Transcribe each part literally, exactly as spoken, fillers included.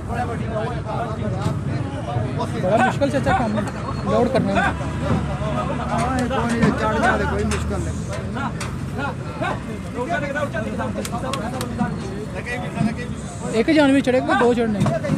बड़ा मुश्किल से अच्छा काम लोड करने में। कोई मुश्किल नहीं। एक ही जानवर चढ़ेगा, दो चढ़ने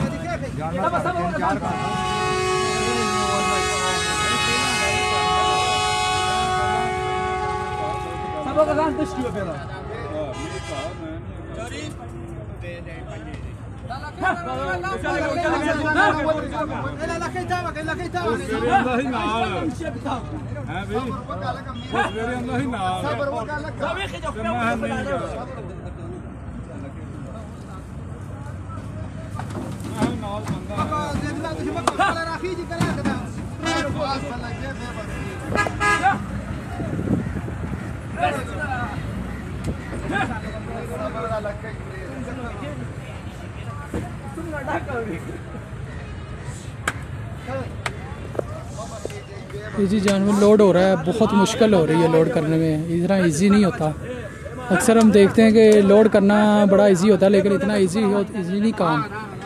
इजी जानवर लोड हो रहा है, बहुत मुश्किल हो रही है लोड करने में, इतना इजी नहीं होता। अक्सर हम देखते हैं कि लोड करना बड़ा इजी होता है, लेकिन इतना इजी इजी नहीं काम।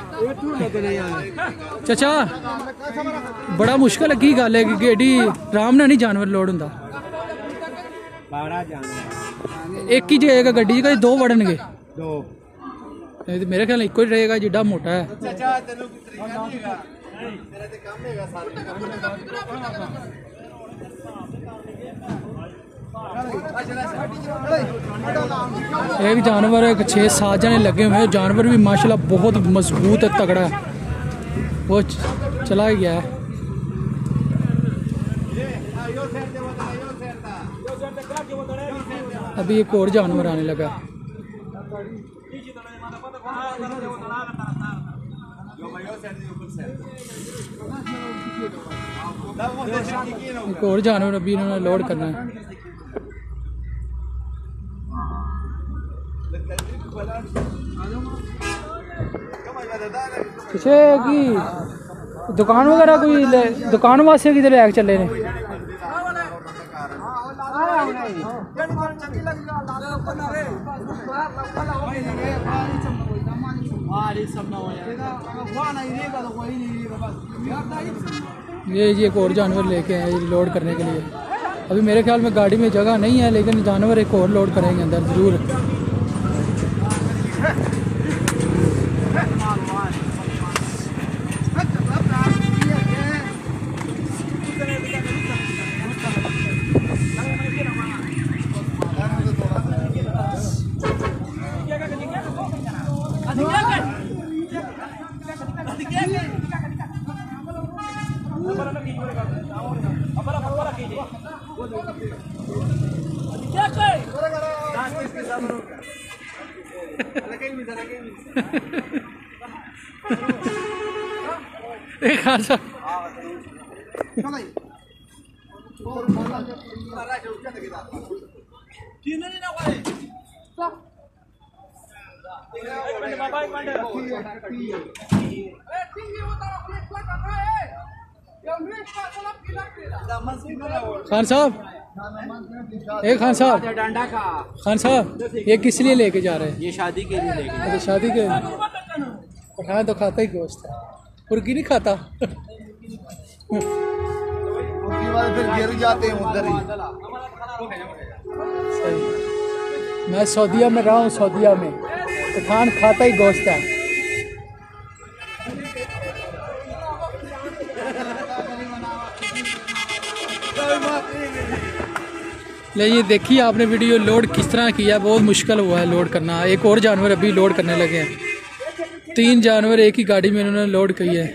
चाचा बड़ा मुश्किल की गल है कि गेडी आराम नाल नहीं जानवर लोड होंदा। एक ही जाएगा गड्डी च, दो वड़नगे दो, मेरे ख्याल इको ही रहेगा जिड्डा मोटा है। एक जानवर है, छः सात जने लगे हुए हैं। जानवर भी माशाल्लाह बहुत मजबूत है, तगड़ा है। वो चला ही गया है। अभी एक और जानवर आने लगा। एक और जानवर अभी इन्होंने लोड करना है। पीछे की दुकान वगैरह कोई दुकान वास्ते किधर लैके चले ने? ये जी एक और जानवर लेके आए लोड करने के लिए। अभी मेरे ख्याल में गाड़ी में जगह नहीं है, लेकिन जानवर एक और लोड करेंगे अंदर ज़रूर। खान साहब खान साहब ए खान साहब खान साहब ये किस लिए लेके जा रहे हैं? ये शादी के लिए लेके। अच्छा शादी के। पठान तो खाता ही गोश्त है, मुर्गी नहीं खाता। फिर गिर जाते हैं उधर ही। सही। मैं सऊदीया में रहा हूँ, सऊदीया में पठान खाता ही गोश्त है। ले ये देखिए आपने वीडियो लोड किस तरह किया, बहुत मुश्किल हुआ है लोड करना। एक और जानवर अभी लोड करने लगे हैं। तीन जानवर एक ही गाड़ी में इन्होंने लोड की है।